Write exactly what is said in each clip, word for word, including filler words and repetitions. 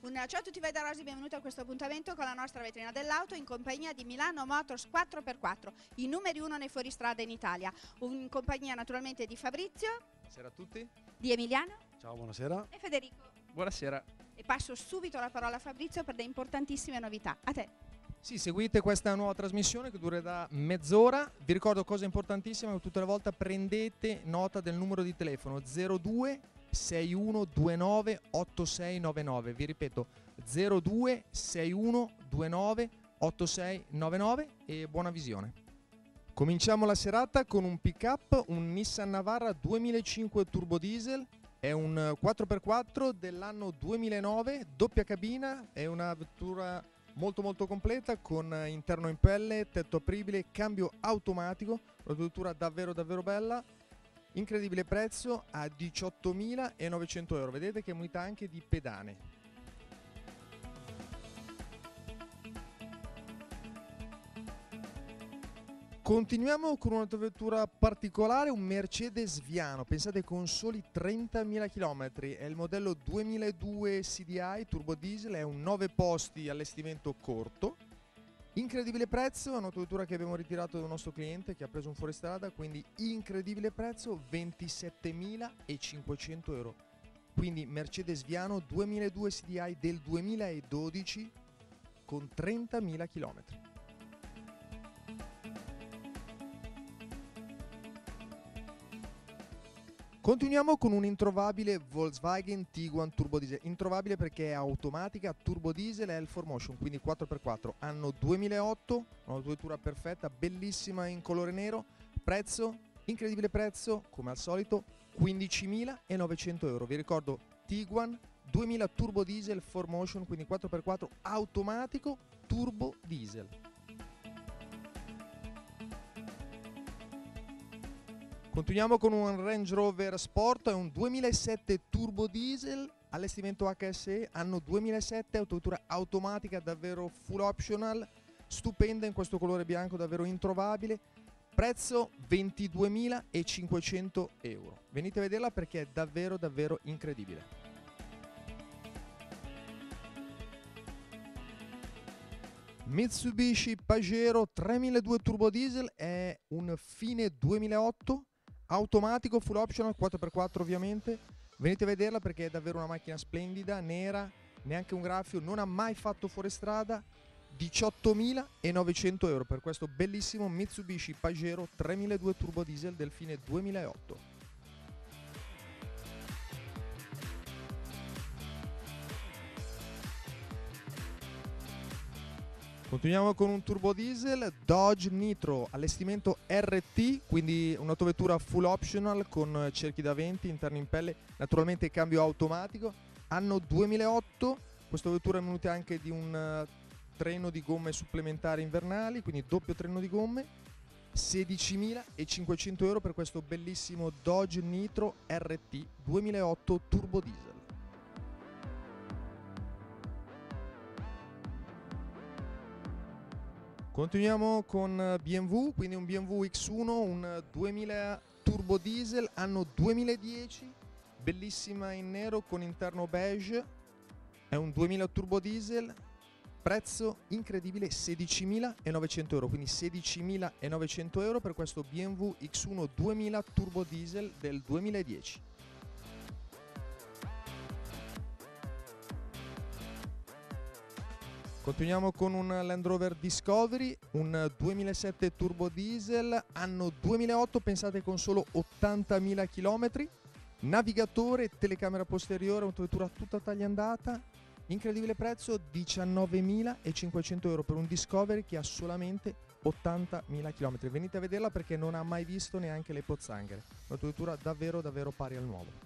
Un ciao a tutti voi da Rosi, benvenuti a questo appuntamento con la nostra vetrina dell'auto in compagnia di Milano Motors quattro per quattro, i numeri uno nei fuoristrada in Italia. In compagnia naturalmente di Fabrizio. Buonasera a tutti. Di Emiliano. Ciao, buonasera. E Federico. Buonasera. E passo subito la parola a Fabrizio per le importantissime novità. A te. Sì, seguite questa nuova trasmissione che durerà mezz'ora. Vi ricordo cosa importantissima, che tutte le volte prendete nota del numero di telefono zero due sei uno due nove otto sei nove nove. Vi ripeto zero due sei uno due nove otto sei nove nove e buona visione. Cominciamo la serata con un pick-up, un Nissan Navara duemilacinque turbo diesel. È un quattro per quattro dell'anno duemilanove, doppia cabina, è una vettura molto molto completa con interno in pelle, tetto apribile, cambio automatico, una vettura davvero davvero bella. Incredibile prezzo a diciottomilanovecento euro. Vedete che è munita anche di pedane. Continuiamo con un'autovettura particolare, un Mercedes Viano. Pensate, con soli trentamila chilometri. È il modello duemiladue C D I turbo diesel, è un nove posti allestimento corto. Incredibile prezzo, è un'autovettura che abbiamo ritirato da un nostro cliente che ha preso un fuoristrada, quindi incredibile prezzo, ventisette.cinquecento euro. Quindi Mercedes Viano duemiladue C D I del duemiladodici con trentamila chilometri. Continuiamo con un introvabile Volkswagen Tiguan turbo diesel. Introvabile perché è automatica, turbo diesel e è il four motion, quindi quattro per quattro. Anno duemilaotto, un'autovettura perfetta, bellissima in colore nero. Prezzo, incredibile prezzo, come al solito, quindicimilanovecento euro. Vi ricordo Tiguan duemila turbo diesel four motion, quindi quattro per quattro, automatico, turbo diesel. Continuiamo con un Range Rover Sport, è un duemilasette turbo diesel, allestimento H S E, anno duemilasette, autovettura automatica davvero full optional, stupenda in questo colore bianco davvero introvabile, prezzo ventiduemilacinquecento euro. Venite a vederla perché è davvero davvero incredibile. Mitsubishi Pajero tremiladue turbo diesel, è un fine duemilaotto, automatico, full optional, quattro per quattro ovviamente. Venite a vederla perché è davvero una macchina splendida, nera, neanche un graffio, non ha mai fatto fuoristrada. diciottomilanovecento euro per questo bellissimo Mitsubishi Pajero tremiladue turbo diesel del fine duemilaotto. Continuiamo con un turbo diesel Dodge Nitro, allestimento R T, quindi un'autovettura full optional con cerchi da venti, interni in pelle, naturalmente cambio automatico. Anno duemilaotto, questa vettura è venuta anche di un uh, treno di gomme supplementari invernali, quindi doppio treno di gomme. sedicimilacinquecento euro per questo bellissimo Dodge Nitro R T duemilaotto turbo diesel. Continuiamo con B M W, quindi un B M W X uno, un duemila turbo diesel, anno duemiladieci, bellissima in nero con interno beige, è un duemila turbo diesel, prezzo incredibile sedicimilanovecento euro, quindi sedicimilanovecento euro per questo B M W X uno duemila turbo diesel del duemiladieci. Continuiamo con un Land Rover Discovery, un duemilasette turbo diesel, anno duemilaotto, pensate con solo ottantamila chilometri, navigatore, telecamera posteriore, autovettura tutta tagliandata, incredibile prezzo diciannovemilacinquecento euro per un Discovery che ha solamente ottantamila chilometri. Venite a vederla perché non ha mai visto neanche le pozzanghere, un'autovettura davvero davvero pari al nuovo.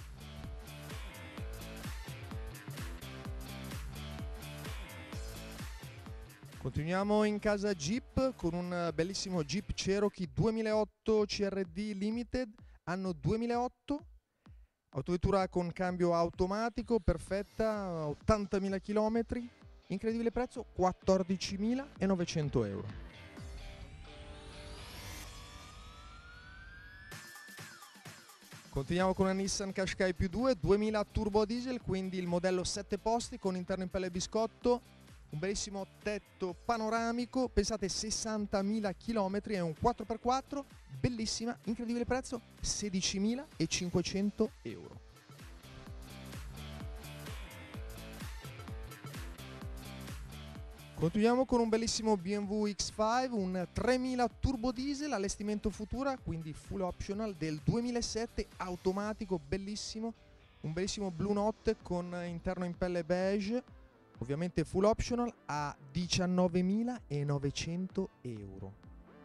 Continuiamo in casa Jeep con un bellissimo Jeep Cherokee duemilaotto C R D Limited, anno duemilaotto, autovettura con cambio automatico, perfetta, ottantamila chilometri, incredibile prezzo quattordicimilanovecento euro. Continuiamo con una Nissan Qashqai più due, duemila turbo diesel, quindi il modello sette posti con interno in pelle biscotto, un bellissimo tetto panoramico, pensate sessantamila chilometri, è un quattro per quattro, bellissima, incredibile prezzo, sedicimilacinquecento euro. Continuiamo con un bellissimo B M W X cinque, un tremila turbo diesel, allestimento Futura, quindi full optional, del duemilasette, automatico, bellissimo, un bellissimo Blue Note con interno in pelle beige, ovviamente full optional, a diciannovemilanovecento euro.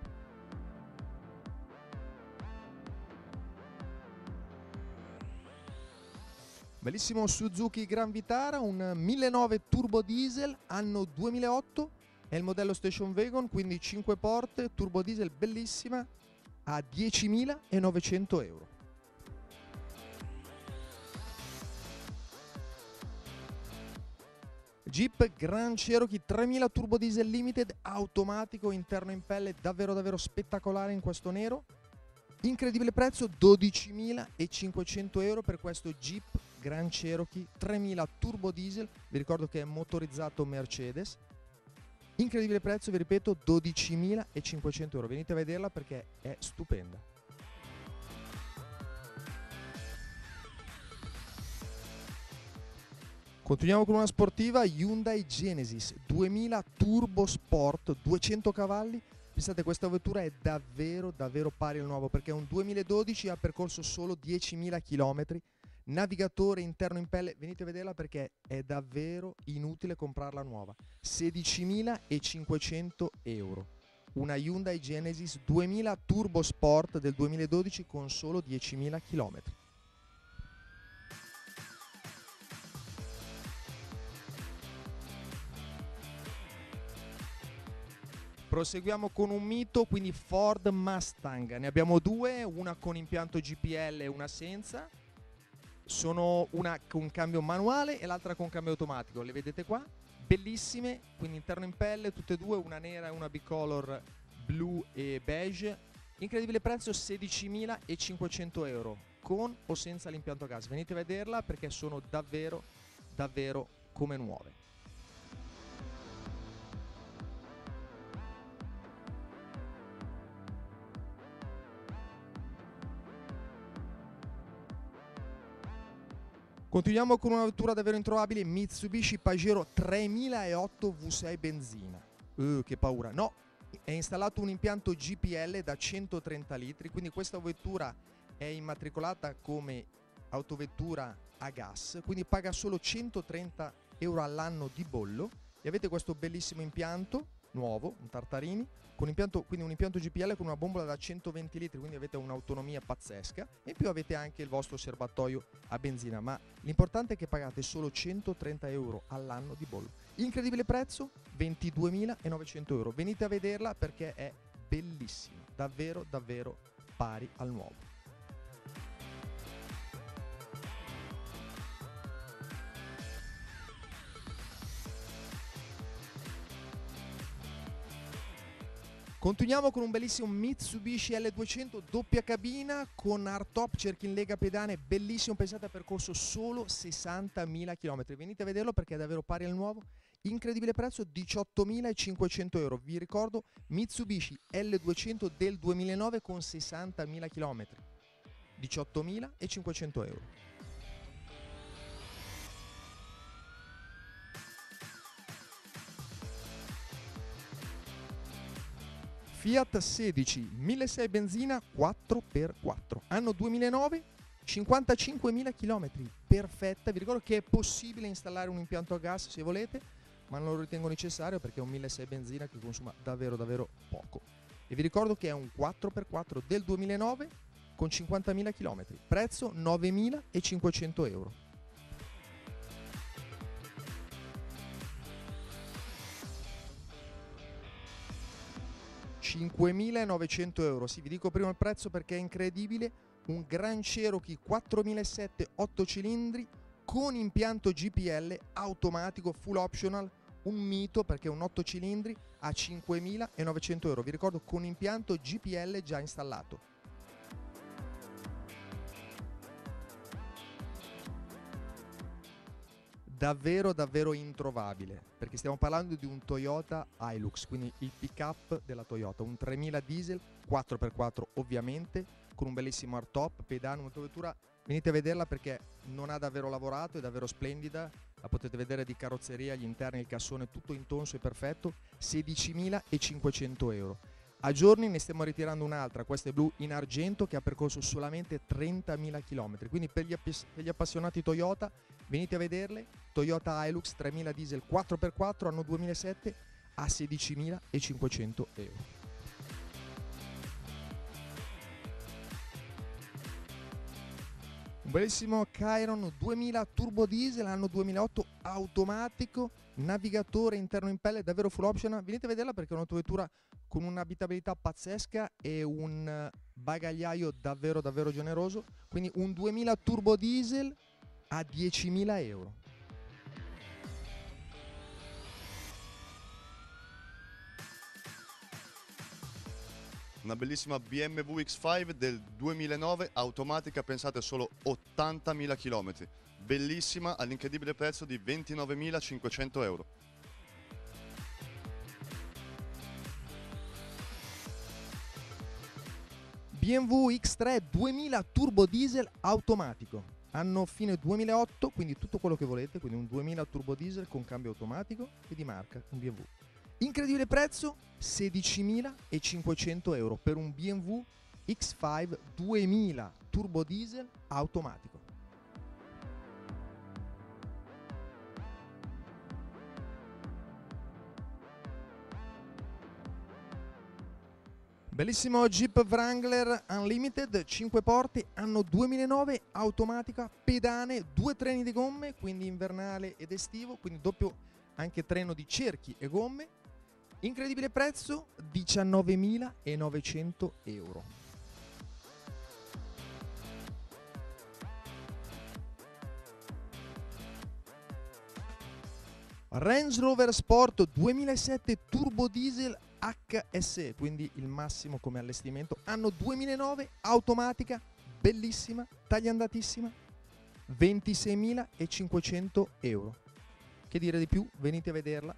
Bellissimo Suzuki Gran Vitara, un millenovecento turbo diesel, anno duemilaotto, è il modello Station Wagon, quindi cinque porte, turbo diesel, bellissima, a diecimilanovecento euro. Jeep Grand Cherokee tremila turbo diesel limited, automatico, interno in pelle, davvero davvero spettacolare in questo nero. Incredibile prezzo, dodicimilacinquecento euro per questo Jeep Grand Cherokee tremila turbo diesel, vi ricordo che è motorizzato Mercedes. Incredibile prezzo, vi ripeto, dodicimilacinquecento euro, venite a vederla perché è stupenda. Continuiamo con una sportiva Hyundai Genesis duemila Turbo Sport, duecento cavalli. Pensate, questa vettura è davvero davvero pari al nuovo perché è un duemiladodici, ha percorso solo diecimila chilometri, navigatore interno in pelle, venite a vederla perché è davvero inutile comprarla nuova, sedicimilacinquecento euro, una Hyundai Genesis duemila Turbo Sport del duemiladodici con solo diecimila chilometri. Proseguiamo con un mito, quindi Ford Mustang, ne abbiamo due, una con impianto G P L e una senza, sono una con cambio manuale e l'altra con cambio automatico, le vedete qua, bellissime, quindi interno in pelle, tutte e due, una nera e una bicolor blu e beige, incredibile prezzo sedicimilacinquecento euro, con o senza l'impianto a gas, venite a vederla perché sono davvero davvero come nuove. Continuiamo con una vettura davvero introvabile, Mitsubishi Pajero tremilaotto V sei benzina. Uh, che paura. No, è installato un impianto G P L da centotrenta litri, quindi questa vettura è immatricolata come autovettura a gas, quindi paga solo centotrenta euro all'anno di bollo e avete questo bellissimo impianto nuovo, un Tartarini, con impianto, quindi un impianto G P L con una bombola da centoventi litri, quindi avete un'autonomia pazzesca e in più avete anche il vostro serbatoio a benzina, ma l'importante è che pagate solo centotrenta euro all'anno di bollo. Incredibile prezzo, ventiduemilanovecento euro, venite a vederla perché è bellissima, davvero davvero pari al nuovo. Continuiamo con un bellissimo Mitsubishi L duecento doppia cabina con hardtop, cerchi in lega pedane, bellissimo, pensate, ha percorso solo sessantamila chilometri. Venite a vederlo perché è davvero pari al nuovo. Incredibile prezzo, diciottomilacinquecento euro. Vi ricordo Mitsubishi L duecento del duemilanove con sessantamila chilometri. diciottomilacinquecento euro. Fiat sedici milleseicento benzina quattro per quattro, anno duemilanove, cinquantacinquemila chilometri, perfetta. Vi ricordo che è possibile installare un impianto a gas se volete, ma non lo ritengo necessario perché è un milleseicento benzina che consuma davvero davvero poco. E vi ricordo che è un quattro per quattro del duemilanove con cinquantamila chilometri, prezzo novemilacinquecento euro. cinquemilanovecento euro, sì, vi dico prima il prezzo perché è incredibile, un Grand Cherokee quattromilasettecento otto cilindri con impianto G P L automatico full optional, un mito perché è un otto cilindri a cinquemilanovecento euro, vi ricordo con impianto G P L già installato. davvero davvero introvabile, perché stiamo parlando di un Toyota Hilux, quindi il pick up della Toyota, un tremila diesel quattro per quattro ovviamente, con un bellissimo hardtop, pedane, un'autovettura, venite a vederla perché non ha davvero lavorato, è davvero splendida, la potete vedere di carrozzeria, gli interni, il cassone, tutto intonso e perfetto, sedicimilacinquecento euro. A giorni ne stiamo ritirando un'altra, questa è blu in argento, che ha percorso solamente trentamila chilometri, quindi per gli, appiss- per gli appassionati Toyota venite a vederle. Toyota Hilux tremila diesel quattro per quattro anno duemilasette a sedicimilacinquecento euro. Un bellissimo Chiron duemila turbo diesel anno duemilaotto automatico, navigatore interno in pelle, davvero full optional. Venite a vederla perché è un'autovettura con un'abitabilità pazzesca e un bagagliaio davvero davvero generoso, quindi un duemila turbo diesel a diecimila euro. Una bellissima B M W X cinque del duemilanove, automatica, pensate solo ottantamila chilometri. Bellissima, all'incredibile prezzo di ventinovemilacinquecento euro. B M W X tre duemila turbo diesel automatico, anno fine duemilaotto, quindi tutto quello che volete, quindi un duemila turbo diesel con cambio automatico e di marca, un B M W. Incredibile prezzo, sedicimilacinquecento euro per un B M W X cinque duemila turbo diesel automatico. Bellissimo Jeep Wrangler Unlimited, cinque porte, anno duemilanove, automatica, pedane, due treni di gomme, quindi invernale ed estivo, quindi doppio anche treno di cerchi e gomme. Incredibile prezzo, diciannovemilanovecento euro. Range Rover Sport duemilasette turbo diesel H S E, quindi il massimo come allestimento, anno duemilanove, automatica, bellissima, tagliandatissima, ventiseimilacinquecento euro. Che dire di più? Venite a vederla.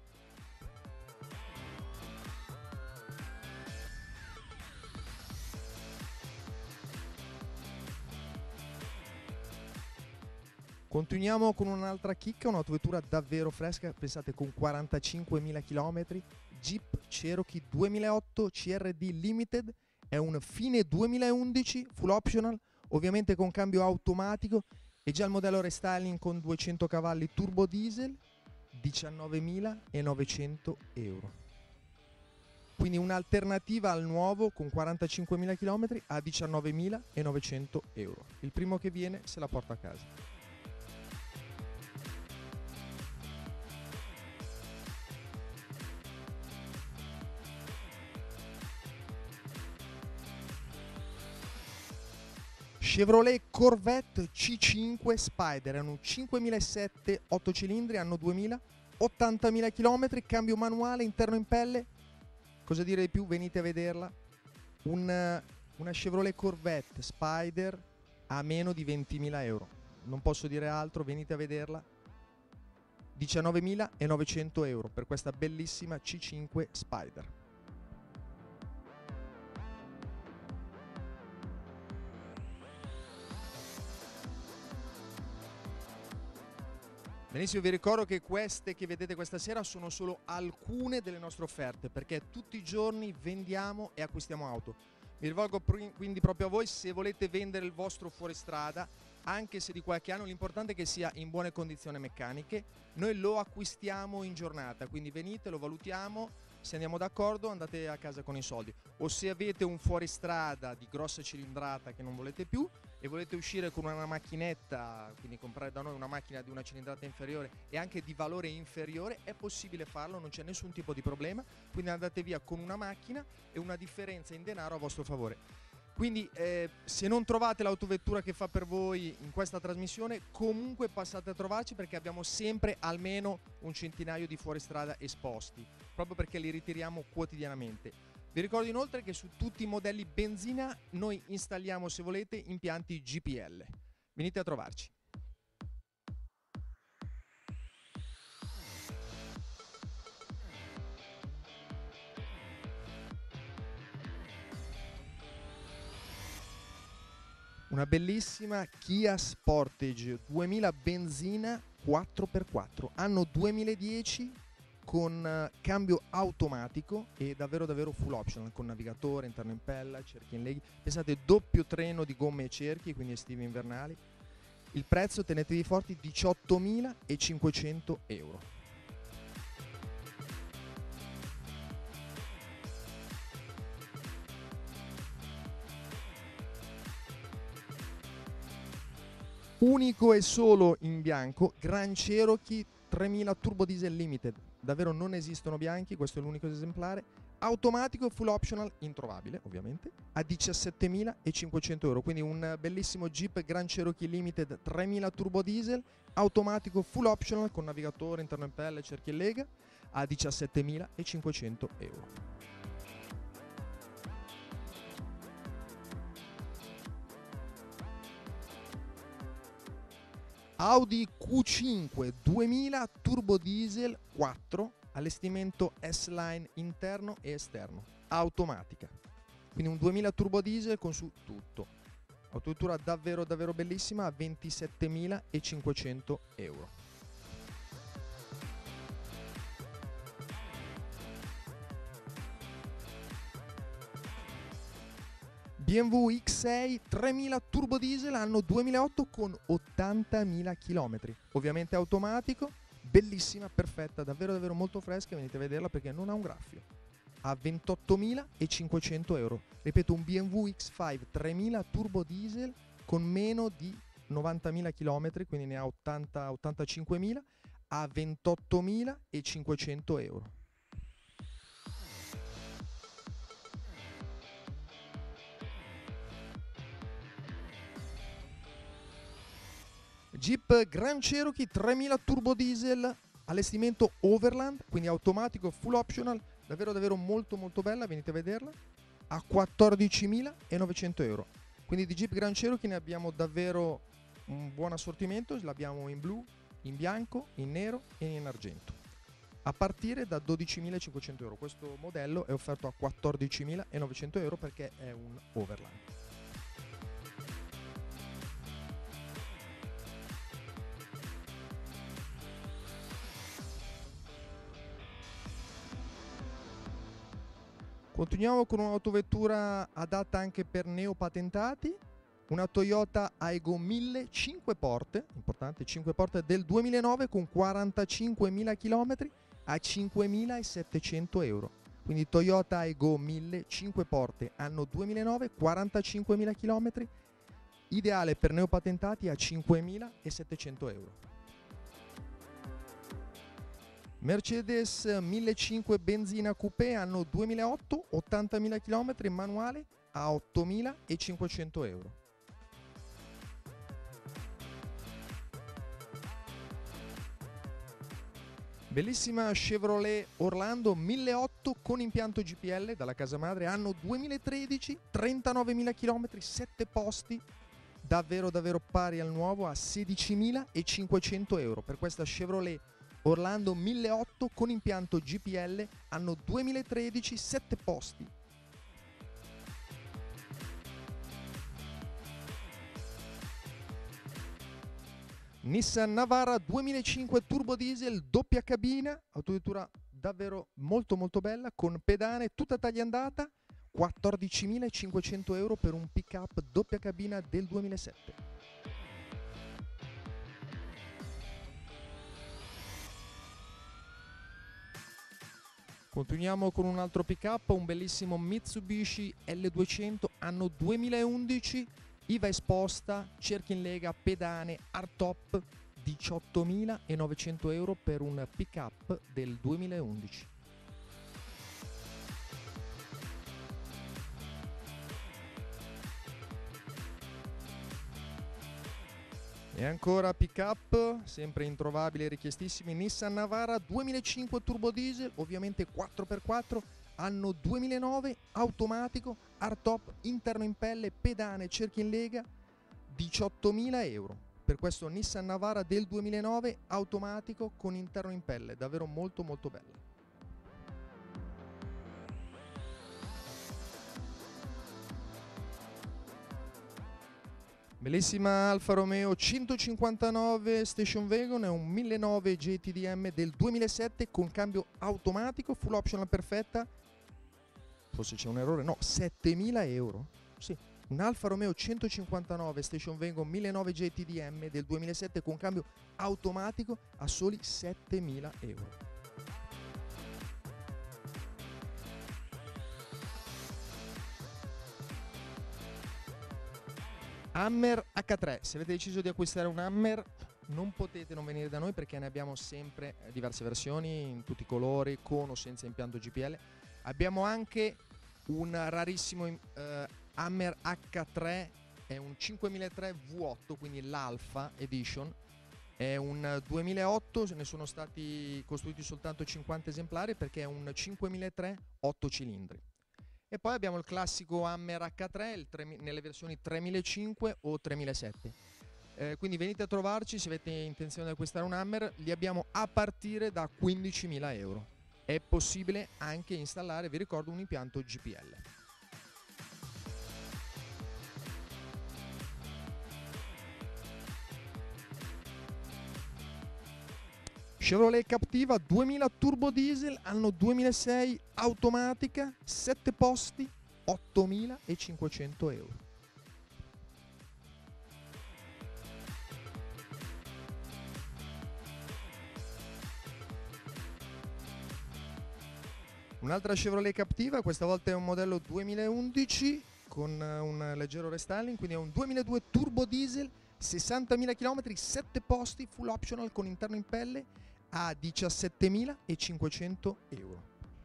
Continuiamo con un'altra chicca, un'autovettura davvero fresca, pensate con quarantacinquemila chilometri, Jeep Cherokee duemilaotto C R D Limited, è un fine duemilaundici, full optional, ovviamente con cambio automatico e già il modello restyling con duecento cavalli turbo diesel, diciannovemilanovecento euro. Quindi un'alternativa al nuovo con quarantacinquemila chilometri a diciannovemilanovecento euro. Il primo che viene se la porta a casa. Chevrolet Corvette C cinque Spider, è un cinquemilasette, otto cilindri, anno duemila, ottantamila chilometri, cambio manuale, interno in pelle. Cosa dire di più? Venite a vederla. Un, una Chevrolet Corvette Spider a meno di ventimila euro. Non posso dire altro, venite a vederla. diciannovemilanovecento euro per questa bellissima C cinque Spider. Benissimo, vi ricordo che queste che vedete questa sera sono solo alcune delle nostre offerte, perché tutti i giorni vendiamo e acquistiamo auto. Mi rivolgo quindi proprio a voi, se volete vendere il vostro fuoristrada, anche se di qualche anno, l'importante è che sia in buone condizioni meccaniche. Noi lo acquistiamo in giornata, quindi venite, lo valutiamo, se andiamo d'accordo andate a casa con i soldi. O se avete un fuoristrada di grossa cilindrata che non volete più e volete uscire con una macchinetta, quindi comprare da noi una macchina di una cilindrata inferiore e anche di valore inferiore, è possibile farlo, non c'è nessun tipo di problema, quindi andate via con una macchina e una differenza in denaro a vostro favore. Quindi eh, se non trovate l'autovettura che fa per voi in questa trasmissione, comunque passate a trovarci, perché abbiamo sempre almeno un centinaio di fuoristrada esposti, proprio perché li ritiriamo quotidianamente. Vi ricordo inoltre che su tutti i modelli benzina noi installiamo, se volete, impianti G P L. Venite a trovarci. Una bellissima Kia Sportage duemila benzina quattro per quattro, anno duemiladieci, con eh, cambio automatico e davvero davvero full optional, con navigatore, interno in pella, cerchi in leghi. Pensate, doppio treno di gomme e cerchi, quindi estivi e invernali. Il prezzo, tenetevi forti, diciottomilacinquecento euro. Unico e solo in bianco, Grand Cherokee tremila Turbo Diesel Limited. Davvero non esistono bianchi, questo è l'unico esemplare. Automatico, full optional, introvabile ovviamente, a diciassettemilacinquecento euro. Quindi un bellissimo Jeep Grand Cherokee Limited tremila Turbo Diesel, automatico, full optional, con navigatore, interno in pelle, cerchi e lega, a diciassettemilacinquecento euro. Audi Q cinque duemila Turbo Diesel quattro, allestimento S-Line interno e esterno, automatica. Quindi un duemila Turbo Diesel con su tutto. Autovettura davvero davvero bellissima, a ventisettemilacinquecento euro. B M W X sei tremila Turbo Diesel anno duemilaotto con ottantamila chilometri, ovviamente automatico, bellissima, perfetta, davvero davvero molto fresca, venite a vederla perché non ha un graffio, a ventottomilacinquecento euro. Ripeto, un B M W X cinque tremila Turbo Diesel con meno di novantamila chilometri, quindi ne ha ottanta ottantacinquemila, a ventottomilacinquecento euro. Jeep Grand Cherokee tremila Turbo Diesel, allestimento Overland, quindi automatico, full optional, davvero davvero molto molto bella, venite a vederla, a quattordicimilanovecento euro. Quindi di Jeep Grand Cherokee ne abbiamo davvero un buon assortimento, l'abbiamo in blu, in bianco, in nero e in argento, a partire da dodicimilacinquecento euro. Questo modello è offerto a quattordicimilanovecento euro perché è un Overland. Continuiamo con un'autovettura adatta anche per neopatentati, una Toyota Aygo mille cinque porte, importante, cinque porte del duemilanove con quarantacinquemila chilometri, a cinquemilasettecento euro. Quindi Toyota Aygo mille cinque porte anno duemilanove, quarantacinquemila chilometri, ideale per neopatentati, a cinquemilasettecento euro. Mercedes millecinquecento benzina coupé anno duemilaotto, ottantamila chilometri, manuale, a ottomilacinquecento euro. Bellissima Chevrolet Orlando milleottocento con impianto G P L dalla casa madre, anno duemilatredici, trentanovemila chilometri, sette posti, davvero davvero pari al nuovo, a sedicimilacinquecento euro per questa Chevrolet Orlando milleottocento con impianto G P L anno duemilatredici, sette posti. Nissan Navara duemilacinque Turbo Diesel doppia cabina, autovettura davvero molto molto bella, con pedane tutta tagliandata, quattordicimilacinquecento euro per un pick-up doppia cabina del duemilasette. Continuiamo con un altro pick-up, un bellissimo Mitsubishi L duecento anno duemilaundici, I V A esposta, cerchi in lega, pedane, hardtop, diciottomilanovecento euro per un pick-up del duemilaundici. E ancora pick-up, sempre introvabili e richiestissimi, Nissan Navara duemilacinque Turbo Diesel, ovviamente quattro per quattro, anno duemilanove, automatico, hardtop, interno in pelle, pedane, cerchi in lega, diciottomila euro. Per questo Nissan Navara del duemilanove, automatico con interno in pelle, davvero molto molto bella. Bellissima Alfa Romeo centocinquantanove Station Wagon, è un millenovecento G T D M del duemilasette con cambio automatico, full optional perfetta. Forse c'è un errore, no, settemila euro. Sì, un Alfa Romeo centocinquantanove Station Wagon millenovecento G T D M del duemilasette con cambio automatico a soli settemila euro. Hammer H tre, se avete deciso di acquistare un Hammer non potete non venire da noi perché ne abbiamo sempre diverse versioni in tutti i colori, con o senza impianto G P L. Abbiamo anche un rarissimo eh, Hammer H tre, è un cinquemilatré V otto, quindi l'Alpha Edition, è un duemilaotto, ne sono stati costruiti soltanto cinquanta esemplari perché è un cinquemilatré otto cilindri. E poi abbiamo il classico Hammer H tre il tre, nelle versioni tremilacinquecento o tremilasette. Eh, quindi venite a trovarci se avete intenzione di acquistare un Hammer, li abbiamo a partire da quindicimila euro. È possibile anche installare, vi ricordo, un impianto G P L. Chevrolet Captiva duemila turbo diesel, anno duemilasei, automatica, sette posti, ottomilacinquecento euro. Un'altra Chevrolet Captiva, questa volta è un modello duemilaundici con un leggero restyling, quindi è un duemiladue turbo diesel, sessantamila chilometri, sette posti, full optional con interno in pelle, a diciassettemilacinquecento euro.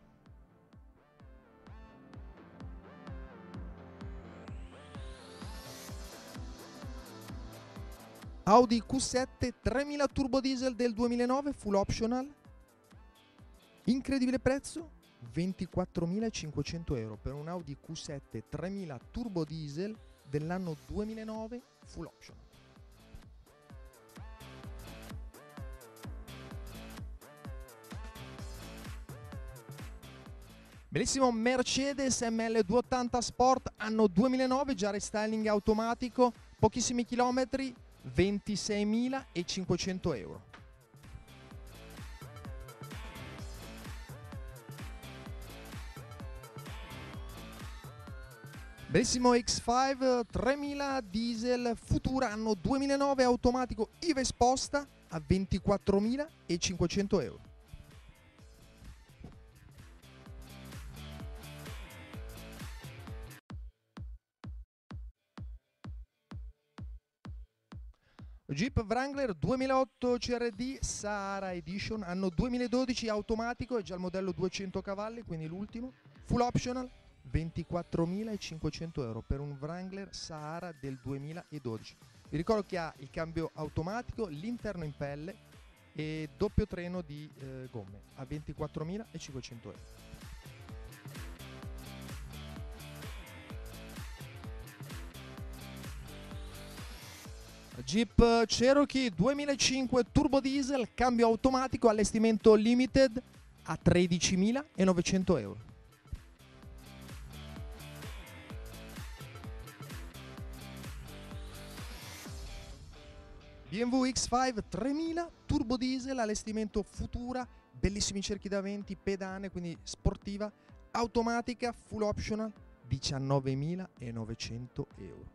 Audi Q sette tremila turbo diesel del duemilanove, full optional, incredibile prezzo, ventiquattromilacinquecento euro per un Audi Q sette tremila turbo diesel dell'anno duemilanove, full optional. Bellissimo Mercedes M L duecentottanta Sport, anno duemilanove, già restyling automatico, pochissimi chilometri, ventiseimilacinquecento euro. Bellissimo X cinque tremila diesel Futura, anno duemilanove, automatico, I V A esposta a ventiquattromilacinquecento euro. Jeep Wrangler duemilaotto C R D Sahara Edition, anno duemiladodici, automatico, è già il modello duecento cavalli, quindi l'ultimo, full optional, ventiquattromilacinquecento euro per un Wrangler Sahara del duemiladodici. Vi ricordo che ha il cambio automatico, l'interno in pelle e doppio treno di eh, gomme a ventiquattromilacinquecento euro. Jeep Cherokee duemilacinque turbo diesel, cambio automatico, allestimento limited a tredicimilanovecento euro. B M W X cinque tremila turbo diesel, allestimento Futura, bellissimi cerchi da venti, pedane, quindi sportiva, automatica, full optional, diciannovemilanovecento euro.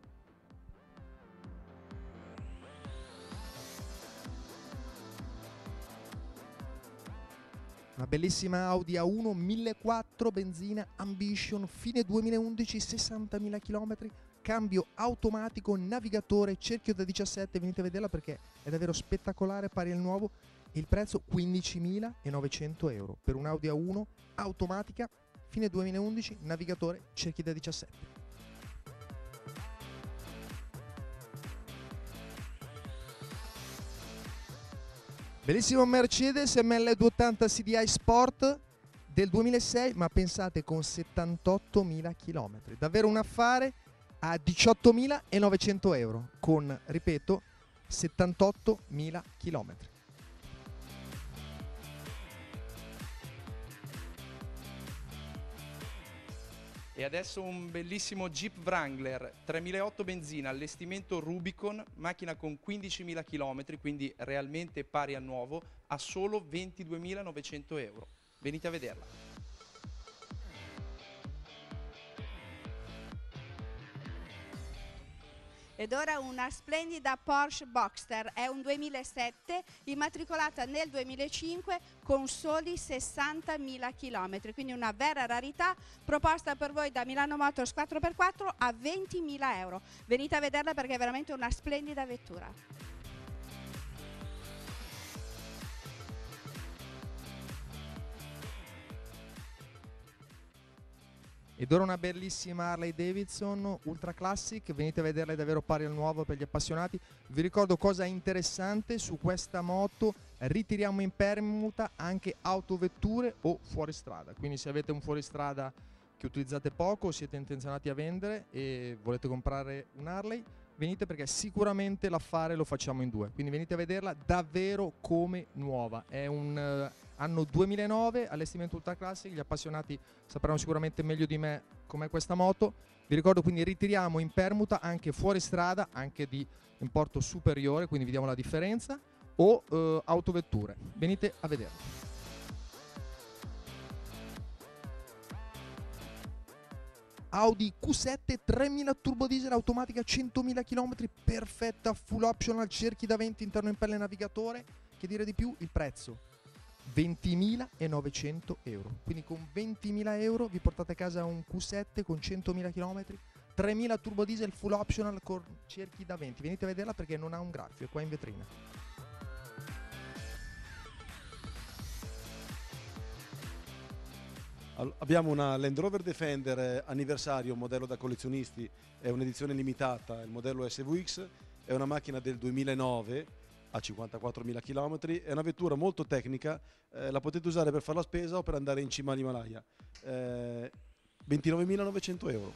Una bellissima Audi A uno millequattrocento benzina Ambition, fine duemilaundici, sessantamila chilometri, cambio automatico, navigatore, cerchio da diciassette, venite a vederla perché è davvero spettacolare, pari al nuovo, il prezzo quindicimilanovecento euro per un Audi A uno automatica, fine duemilaundici, navigatore, cerchi da diciassette. Bellissimo Mercedes M L duecentottanta C D I Sport del duemilasei, ma pensate con settantottomila chilometri. Davvero un affare a diciottomilanovecento euro con, ripeto, settantottomila chilometri. E adesso un bellissimo Jeep Wrangler tremilaottocento benzina, allestimento Rubicon, macchina con quindicimila chilometri, quindi realmente pari al nuovo, a solo ventiduemilanovecento euro. Venite a vederla. Ed ora una splendida Porsche Boxster, è un duemilasette, immatricolata nel duemilacinque con soli sessantamila chilometri, quindi una vera rarità, proposta per voi da Milano Motors quattro per quattro a ventimila euro. Venite a vederla perché è veramente una splendida vettura. Ed ora una bellissima Harley Davidson Ultra Classic, venite a vederla, è davvero pari al nuovo per gli appassionati. Vi ricordo cosa interessante: su questa moto ritiriamo in permuta anche autovetture o fuoristrada, quindi se avete un fuoristrada che utilizzate poco, siete intenzionati a vendere e volete comprare un Harley, venite perché sicuramente l'affare lo facciamo in due, quindi venite a vederla davvero come nuova. È un uh, anno duemilanove, allestimento Ultra Classic, gli appassionati sapranno sicuramente meglio di me com'è questa moto. Vi ricordo quindi ritiriamo in permuta anche fuori strada, anche di importo superiore, quindi vediamo la differenza, o uh, autovetture, venite a vederla. Audi Q sette tremila turbo diesel automatica centomila chilometri, perfetta, full optional, cerchi da venti, interno in pelle, navigatore. Che dire di più? Il prezzo ventimilanovecento euro, quindi con ventimila euro vi portate a casa un Q sette con centomila chilometri, tremila turbo diesel full optional con cerchi da venti. Venite a vederla perché non ha un graffio, è qua in vetrina. Abbiamo una Land Rover Defender anniversario, modello da collezionisti, è un'edizione limitata, il modello S V X, è una macchina del duemilanove a cinquantaquattromila chilometri, è una vettura molto tecnica, eh, la potete usare per fare la spesa o per andare in cima all'Himalaya, eh, ventinovemilanovecento euro.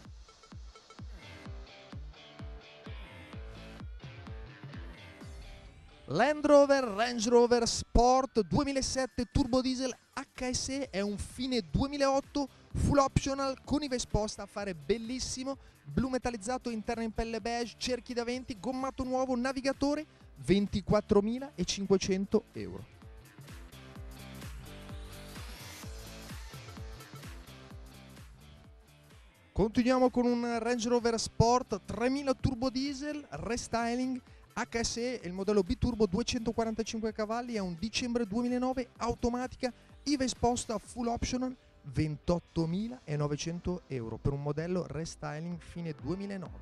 Land Rover Range Rover Sport duemilasette turbo diesel H S E, è un fine duemilaotto, full optional con i V esposta, affare bellissimo, blu metallizzato, interno in pelle beige, cerchi da venti, gommato nuovo, navigatore, ventiquattromilacinquecento euro. Continuiamo con un Range Rover Sport tremila turbo diesel restyling H S E, il modello B-Turbo duecentoquarantacinque cavalli, è un dicembre duemilanove, automatica, I V esposta, full optional, ventottomilanovecento euro per un modello restyling fine duemilanove.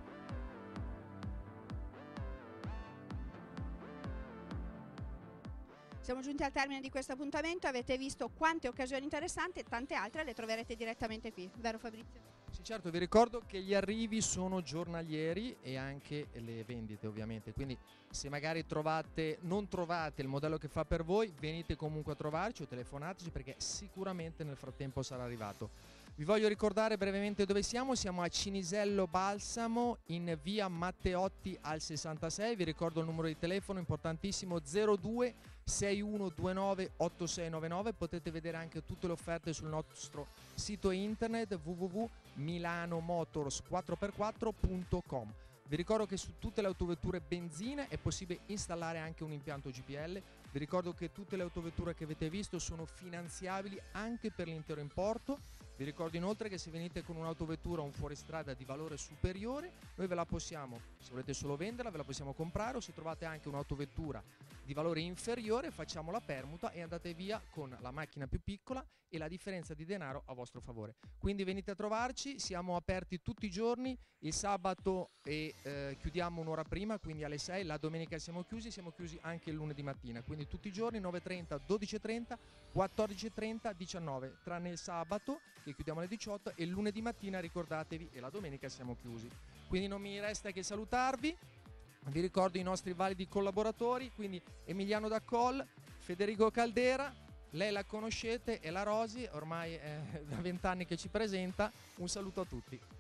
Siamo giunti al termine di questo appuntamento, avete visto quante occasioni interessanti e tante altre le troverete direttamente qui, vero Fabrizio? Sì, certo, vi ricordo che gli arrivi sono giornalieri e anche le vendite ovviamente, quindi se magari trovate, non trovate il modello che fa per voi, venite comunque a trovarci o telefonateci perché sicuramente nel frattempo sarà arrivato. Vi voglio ricordare brevemente dove siamo, siamo a Cinisello Balsamo in via Matteotti al sessantasei, vi ricordo il numero di telefono importantissimo zero due sei uno due nove otto sei nove nove, potete vedere anche tutte le offerte sul nostro sito internet w w w punto milanomotors quattro per quattro punto com. Vi ricordo che su tutte le autovetture benzine è possibile installare anche un impianto G P L, vi ricordo che tutte le autovetture che avete visto sono finanziabili anche per l'intero importo. Vi ricordo inoltre che se venite con un'autovettura o un fuoristrada di valore superiore, noi ve la possiamo, se volete solo venderla, ve la possiamo comprare, o se trovate anche un'autovettura di valore inferiore, facciamo la permuta e andate via con la macchina più piccola e la differenza di denaro a vostro favore. Quindi venite a trovarci, siamo aperti tutti i giorni, il sabato e eh, chiudiamo un'ora prima, quindi alle sei, la domenica siamo chiusi, siamo chiusi anche il lunedì mattina, quindi tutti i giorni nove e trenta, dodici e trenta, quattordici e trenta, diciannove, tranne il sabato che chiudiamo alle diciotto e il lunedì mattina ricordatevi e la domenica siamo chiusi. Quindi non mi resta che salutarvi, vi ricordo i nostri validi collaboratori, quindi Emiliano Daccol, Federico Caldera, lei la conoscete, è la Rosi, ormai è da vent'anni che ci presenta, un saluto a tutti.